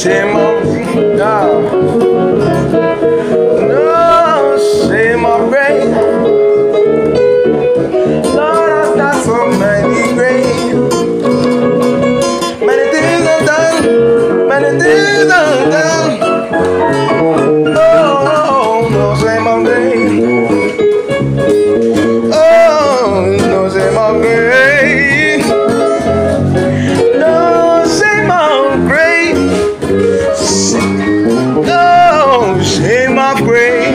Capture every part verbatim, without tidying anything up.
shame on no, no shame on grace. Lord, I've got so many grace. Many things I've done, many things I've done. Oh, no shame on grace. Oh, no shame on grace. No shame on grace. No shame on grace.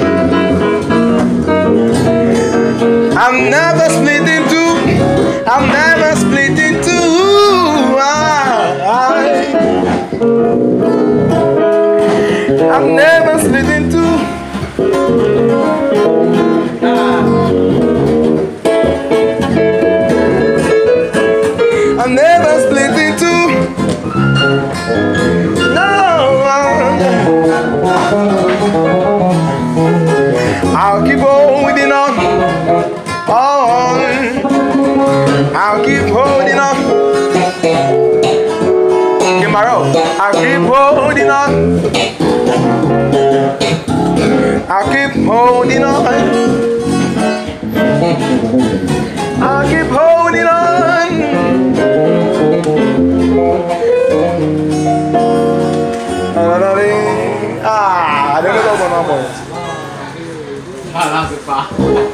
I'm never split in two. I'm never split in two. I, I'm never split in two. I'm never split in two. No, I'll keep holding on. On. I'll keep holding on. Get my rope. I'll keep holding on. I'll keep holding on. I'll keep holding on. Ah, I don't know what I'm on. Ah, that's far.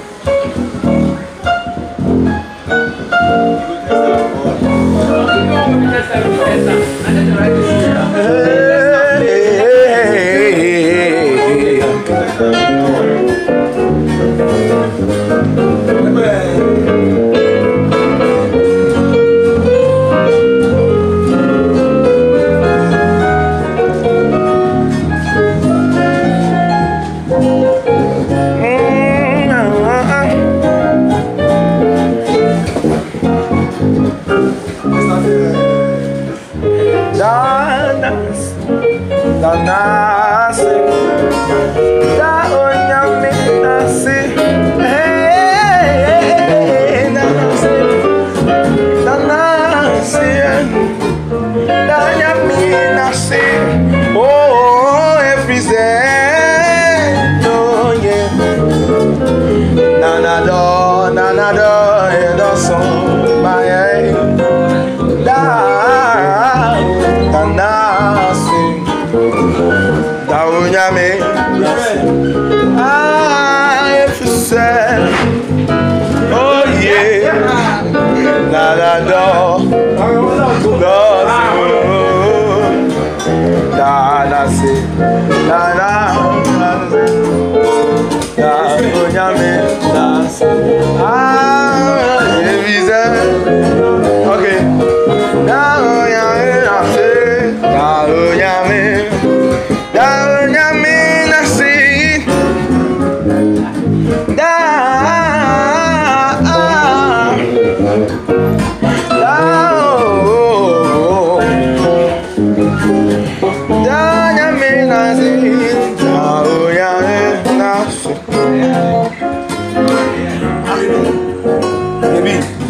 Oh, every day, oh yeah. Na na do, na na do, e do som, my eh. Da, da na si, da unyame. Ah, every day, oh yeah. Na na do, do si. Da na si, da na, da si, da unyame, da si. Ah, evisa, okay. Da unyame, da si, da unyame, da unyame, da si, da, da. Baby.